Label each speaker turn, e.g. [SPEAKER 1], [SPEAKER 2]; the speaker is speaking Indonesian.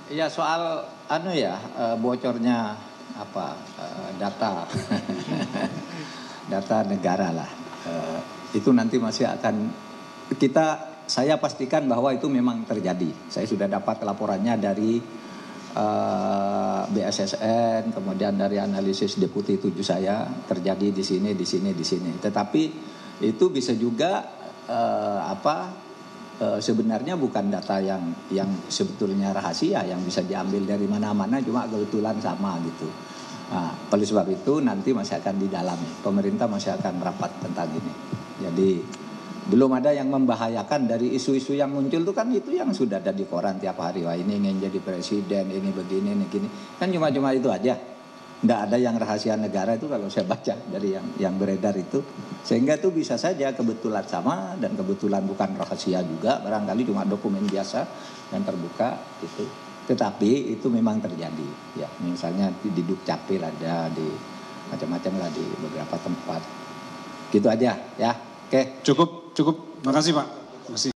[SPEAKER 1] Ya soal bocornya data data negara lah. Itu nanti masih akan saya pastikan bahwa itu memang terjadi. Saya sudah dapat laporannya dari BSSN, kemudian dari analisis deputi 7 saya, terjadi di sini. Tetapi itu bisa juga sebenarnya bukan data yang sebetulnya rahasia yang bisa diambil dari mana-mana, cuma kebetulan sama gitu. Nah, oleh sebab itu nanti masih akan didalami. Pemerintah masih akan merapat tentang ini. Jadi belum ada yang membahayakan dari isu-isu yang muncul itu kan, itu yang sudah ada di koran tiap hari. Wah, ini ingin jadi presiden, ini begini, ini gini. Kan cuma itu aja. Tidak ada yang rahasia negara itu kalau saya baca dari yang beredar itu. Sehingga itu bisa saja kebetulan sama dan kebetulan bukan rahasia juga. Barangkali cuma dokumen biasa yang terbuka itu. Tetapi itu memang terjadi. Ya, misalnya di Dukcapil ada, di macam-macam lah di beberapa tempat. Gitu aja ya. Oke.
[SPEAKER 2] Cukup. Makasih Pak. Makasih.